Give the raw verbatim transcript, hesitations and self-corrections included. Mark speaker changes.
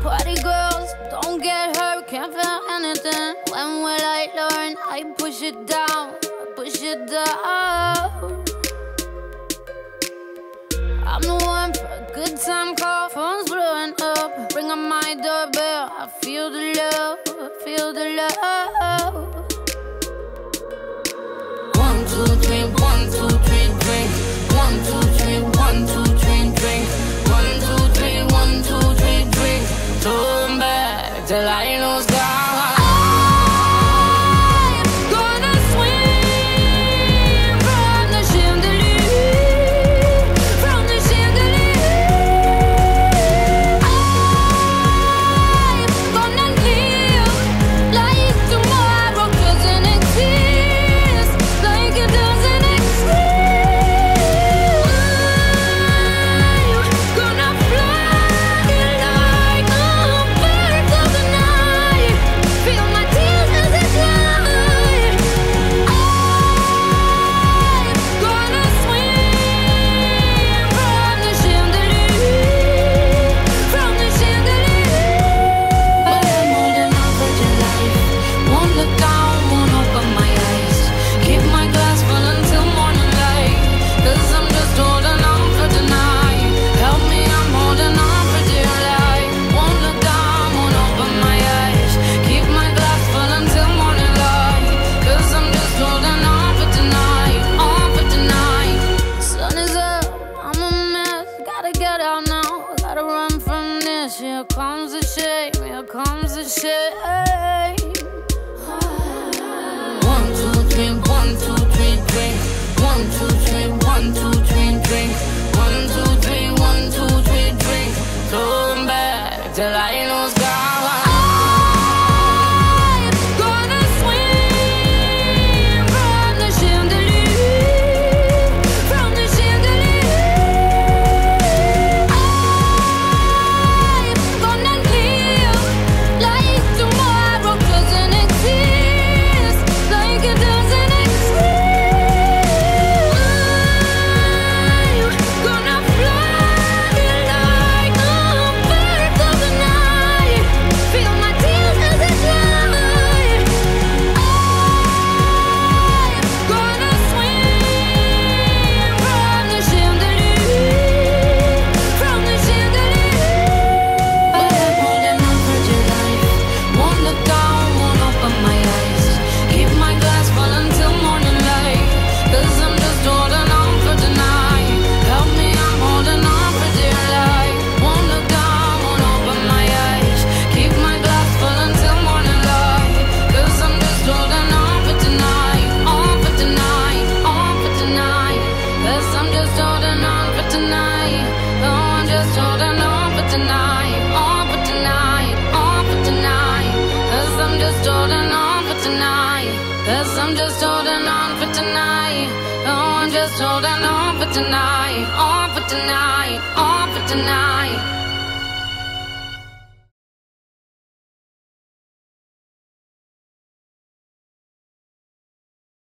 Speaker 1: Party girls, don't get hurt, can't feel anything. When will I learn? I push it down, I push it down. I'm the one for a good time call, phone's blowing up. Ring on my doorbell, I feel the love, I feel the love. One, two, three, one, two, three, drink. One, two, three, one, two, three, drink. One, two, three, one, two, three, drink. Turn back till I lose God. Here comes the shame, here comes the shame. One, two, three, one, two, three, drink. One, two, three, one, two, three, drink. One, two, three, one, two, three, drink. Turn back till I lose God. Cause I'm just holding on for tonight. Oh, I'm just holding on for tonight. On for tonight, on for tonight.